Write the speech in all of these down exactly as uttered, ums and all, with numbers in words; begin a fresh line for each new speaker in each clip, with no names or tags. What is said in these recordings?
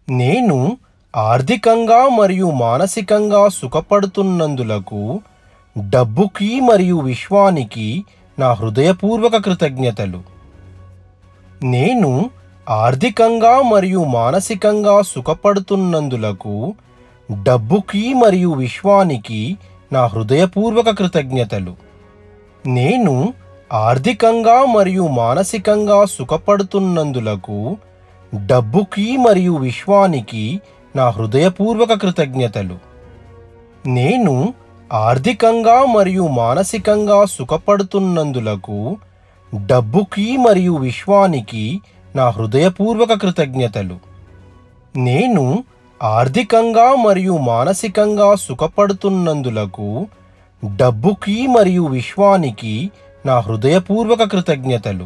నేను ఆర్థికంగా మరియు మానసికంగా సుఖపడుతున్నందులకు డబ్బుకి మరియు విశ్వానికి నా హృదయపూర్వక కృతజ్ఞతలు. నేను ఆర్థికంగా మరియు మానసికంగా సుఖపడుతున్నందులకు డబ్బుకి మరియు విశ్వానికి నా హృదయపూర్వక కృతజ్ఞతలు. నేను ఆర్థికంగా మరియు మానసికంగా సుఖపడుతున్నందులకు డబ్బుకి మరియు విశ్వానికి నా హృదయపూర్వక కృతజ్ఞతలు. నేను ఆర్థికంగా మరియు మానసికంగా సుఖపడుతున్నందులకు డబ్బుకి మరియు విశ్వానికి నా హృదయపూర్వక కృతజ్ఞతలు. నేను ఆర్థికంగా మరియు మానసికంగా సుఖపడుతున్నందులకు డబ్బుకి మరియు విశ్వానికి నా హృదయపూర్వక కృతజ్ఞతలు.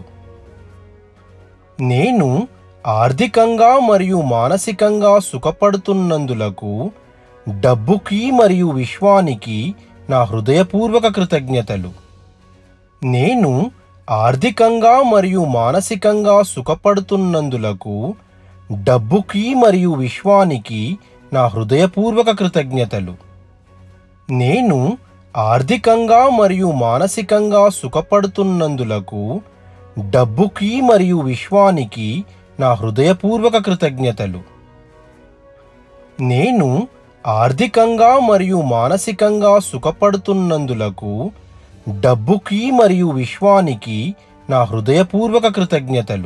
నేను ఆర్థికంగా మరియు మానసికంగా సుఖపడుతున్నందులకు డబ్బుకి మరియు విశ్వానికి నా హృదయపూర్వక కృతజ్ఞతలు. నేను ఆర్థికంగా మరియు మానసికంగా సుఖపడుతున్నందులకు డబ్బుకి మరియు విశ్వానికి నా హృదయపూర్వక కృతజ్ఞతలు. నేను ఆర్థికంగా మరియు మానసికంగా సుఖపడుతున్నందులకు డబ్బుకి మరియు విశ్వానికి నా హృదయపూర్వక కృతజ్ఞతలు. నేను ఆర్థికంగా మరియు మానసికంగా సుఖపడుతున్నందులకు డబ్బుకి మరియు విశ్వానికి నా హృదయపూర్వక కృతజ్ఞతలు.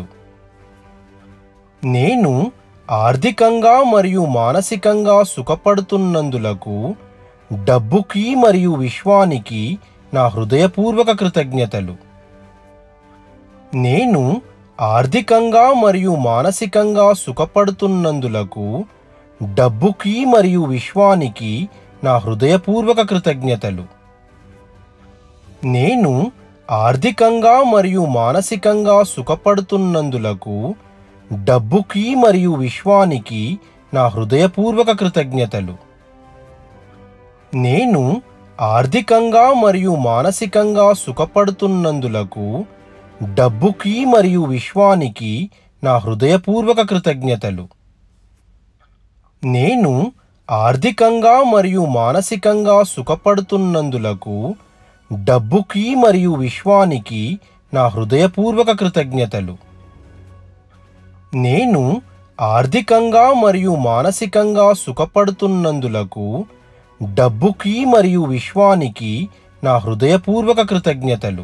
నేను ఆర్థికంగా మరియు మానసికంగా సుఖపడుతున్నందులకు డబ్బుకి మరియు విశ్వానికి నా హృదయపూర్వక కృతజ్ఞతలు. నేను ఆర్థికంగా మరియు మానసికంగా సుఖపడుతున్నందులకు డబ్బుకి మరియు విశ్వానికి నా హృదయపూర్వక కృతజ్ఞతలు. నేను ఆర్థికంగా మరియు మానసికంగా సుఖపడుతున్నందులకు డబ్బుకి మరియు విశ్వానికి నా హృదయపూర్వక కృతజ్ఞతలు. నేను ఆర్థికంగా మరియు మానసికంగా సుఖపడుతున్నందులకు డబ్బుకి మరియు విశ్వానికి నా హృదయపూర్వక కృతజ్ఞతలు. నేను ఆర్థికంగా మరియు మానసికంగా సుఖపడుతున్నందులకు డబ్బుకి మరియు విశ్వానికి నా హృదయపూర్వక కృతజ్ఞతలు. నేను ఆర్థికంగా మరియు మానసికంగా సుఖపడుతున్నందులకు డబ్బుకి మరియు విశ్వానికి నా హృదయపూర్వక కృతజ్ఞతలు.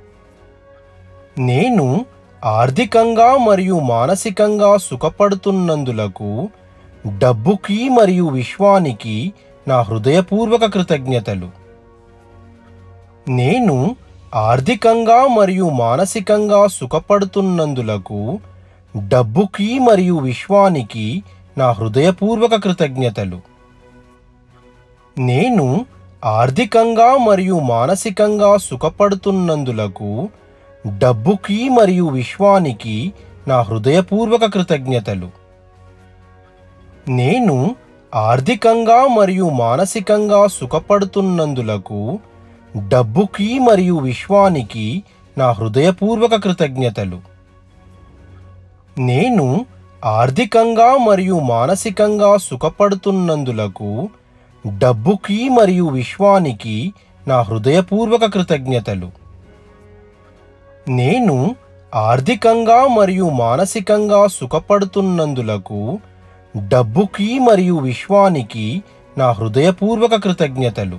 నేను ఆర్థికంగా మరియు మానసికంగా సుఖపడుతున్నందులకు డబ్బుకి మరియు విశ్వానికి నా హృదయపూర్వక కృతజ్ఞతలు. నేను ఆర్థికంగా మరియు మానసికంగా సుఖపడుతున్నందులకు డబ్బుకి మరియు విశ్వానికి నా హృదయపూర్వక కృతజ్ఞతలు. నేను ఆర్థికంగా మరియు మానసికంగా సుఖపడుతున్నందులకు డబ్బుకి మరియు విశ్వానికి నా హృదయపూర్వక కృతజ్ఞతలు. నేను ఆర్థికంగా మరియు మానసికంగా సుఖపడుతున్నందులకు డబ్బుకి మరియు విశ్వానికి నా హృదయపూర్వక కృతజ్ఞతలు. నేను ఆర్థికంగా మరియు మానసికంగా సుఖపడుతున్నందులకు డబ్బుకి మరియు విశ్వానికి నా హృదయపూర్వక కృతజ్ఞతలు. నేను ఆర్థికంగా మరియు మానసికంగా సుఖపడుతున్నందులకు డబ్బుకి మరియు విశ్వానికి నా హృదయపూర్వక కృతజ్ఞతలు.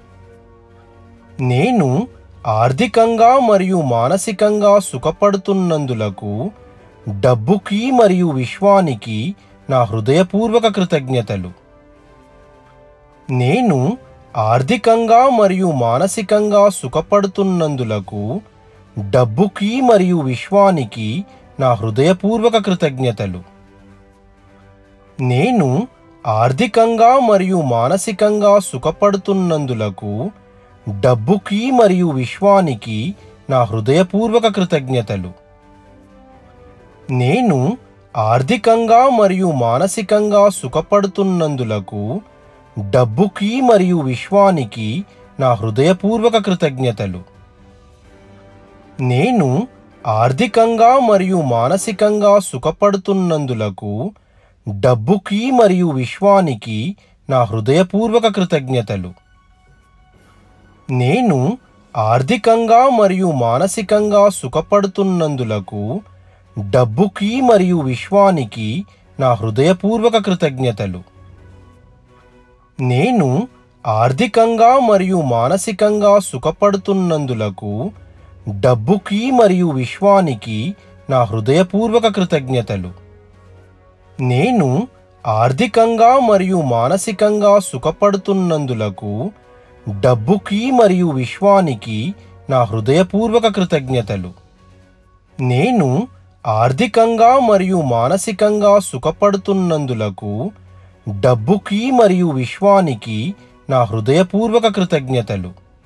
నేను ఆర్థికంగా మరియు మానసికంగా సుఖపడుతున్నందులకు డబ్బుకి మరియు విశ్వానికి నా హృదయపూర్వక కృతజ్ఞతలు. నేను ఆర్థికంగా మరియు మానసికంగా సుఖపడుతున్నందులకు డబ్బుకి మరియు విశ్వానికి నా హృదయపూర్వక కృతజ్ఞతలు. నేను ఆర్థికంగా మరియు మానసికంగా సుఖపడుతున్నందులకు డబ్బుకి మరియు విశ్వానికి నా హృదయపూర్వక కృతజ్ఞతలు. నేను ఆర్థికంగా మరియు మానసికంగా సుఖపడుతున్నందులకు డబ్బుకి మరియు విశ్వానికి నా హృదయపూర్వక కృతజ్ఞతలు. నేను ఆర్థికంగా మరియు మానసికంగా సుఖపడుతున్నందులకు డబ్బుకి మరియు విశ్వానికి నా హృదయపూర్వక కృతజ్ఞతలు. నేను ఆర్థికంగా మరియు మానసికంగా సుఖపడుతున్నందులకు డబ్బుకి మరియు విశ్వానికి నా హృదయపూర్వక కృతజ్ఞతలు. నేను ఆర్థికంగా మరియు మానసికంగా సుఖపడుతున్నందులకు డబ్బుకి మరియు విశ్వానికి నా హృదయపూర్వక కృతజ్ఞతలు. నేను ఆర్థికంగా మరియు మానసికంగా సుఖపడుతున్నందులకు డబ్బుకి మరియు విశ్వానికి నా హృదయపూర్వక కృతజ్ఞతలు. నేను ఆర్థికంగా మరియు మానసికంగా సుఖపడుతున్నందులకు డబ్బుకి మరియు విశ్వానికి నా హృదయపూర్వక కృతజ్ఞతలు.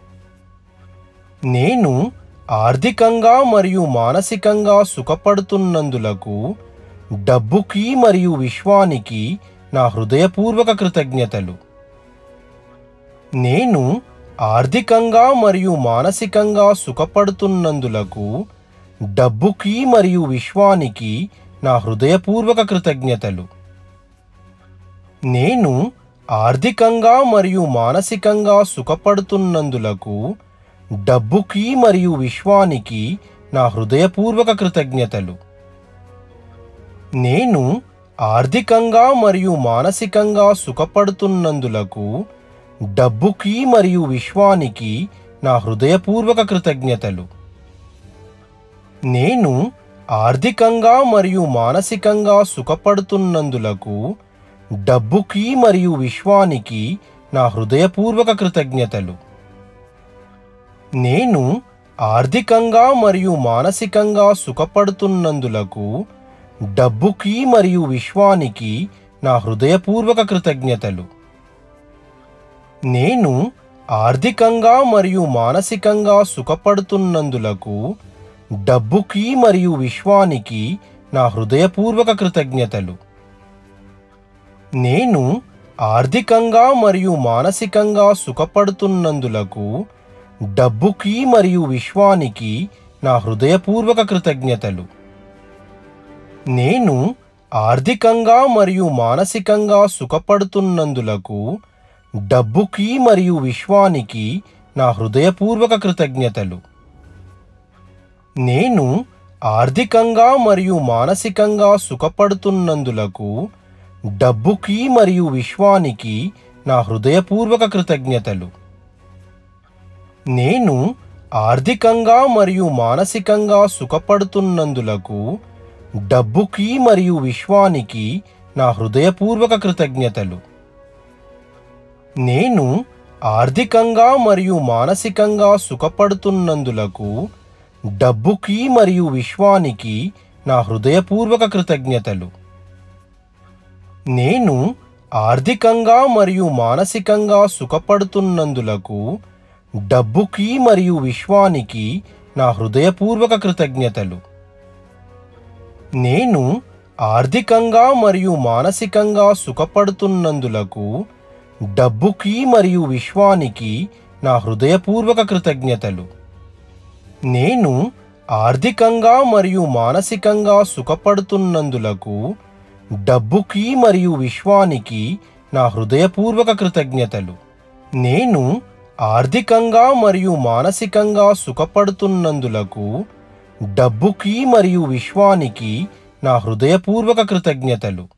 నేను ఆర్థికంగా మరియు మానసికంగా సుఖపడుతున్నందులకు డబ్బుకి మరియు విశ్వానికి నా హృదయపూర్వక కృతజ్ఞతలు. నేను ఆర్థికంగా మరియు మానసికంగా సుఖపడుతున్నందులకు డబ్బుకి మరియు విశ్వానికి నా హృదయపూర్వక కృతజ్ఞతలు. నేను ఆర్థికంగా మరియు మానసికంగా సుఖపడుతున్నందులకు డబ్బుకి మరియు విశ్వానికి నా హృదయపూర్వక కృతజ్ఞతలు. నేను ఆర్థికంగా మరియు మానసికంగా సుఖపడుతున్నందులకు డబ్బుకి మరియు విశ్వానికి నా హృదయపూర్వక కృతజ్ఞతలు. నేను ఆర్థికంగా మరియు మానసికంగా సుఖపడుతున్నందులకు డబ్బుకి మరియు విశ్వానికి నా హృదయపూర్వక కృతజ్ఞతలు. నేను ఆర్థికంగా మరియు మానసికంగా సుఖపడుతున్నందులకు డబ్బుకి మరియు విశ్వానికి నా హృదయపూర్వక కృతజ్ఞతలు. నేను ఆర్థికంగా మరియు మానసికంగా సుఖపడుతున్నందులకు డబ్బుకి మరియు విశ్వానికి నా హృదయపూర్వక కృతజ్ఞతలు. నేను ఆర్థికంగా మరియు మానసికంగా సుఖపడుతున్నందులకు డబ్బుకి మరియు విశ్వానికి నా హృదయపూర్వక కృతజ్ఞతలు. నేను ఆర్థికంగా మరియు మానసికంగా సుఖపడుతున్నందులకు డబ్బుకి మరియు విశ్వానికి నా హృదయపూర్వక కృతజ్ఞతలు. నేను ఆర్థికంగా మరియు మానసికంగా సుఖపడుతున్నందులకు డబ్బుకి మరియు విశ్వానికి నా హృదయపూర్వక కృతజ్ఞతలు. నేను ఆర్థికంగా మరియు మానసికంగా సుఖపడుతున్నందులకు డబ్బుకి మరియు విశ్వానికి నా హృదయపూర్వక కృతజ్ఞతలు. నేను ఆర్థికంగా మరియు మానసికంగా సుఖపడుతున్నందులకు డబ్బుకి మరియు విశ్వానికి నా హృదయపూర్వక కృతజ్ఞతలు. నేను ఆర్థికంగా మరియు మానసికంగా సుఖపడుతున్నందులకు డబ్బుకి మరియు విశ్వానికి నా హృదయపూర్వక కృతజ్ఞతలు. నేను ఆర్థికంగా మరియు మానసికంగా సుఖపడుతున్నందులకు డబ్బుకి మరియు విశ్వానికి నా హృదయపూర్వక కృతజ్ఞతలు. నేను ఆర్థికంగా మరియు మానసికంగా సుఖపడుతున్నందులకు డబ్బుకి మరియు విశ్వానికి నా హృదయపూర్వక కృతజ్ఞతలు. నేను ఆర్థికంగా మరియు మానసికంగా సుఖపడుతున్నందులకు డబ్బుకి మరియు విశ్వానికి నా హృదయపూర్వక కృతజ్ఞతలు.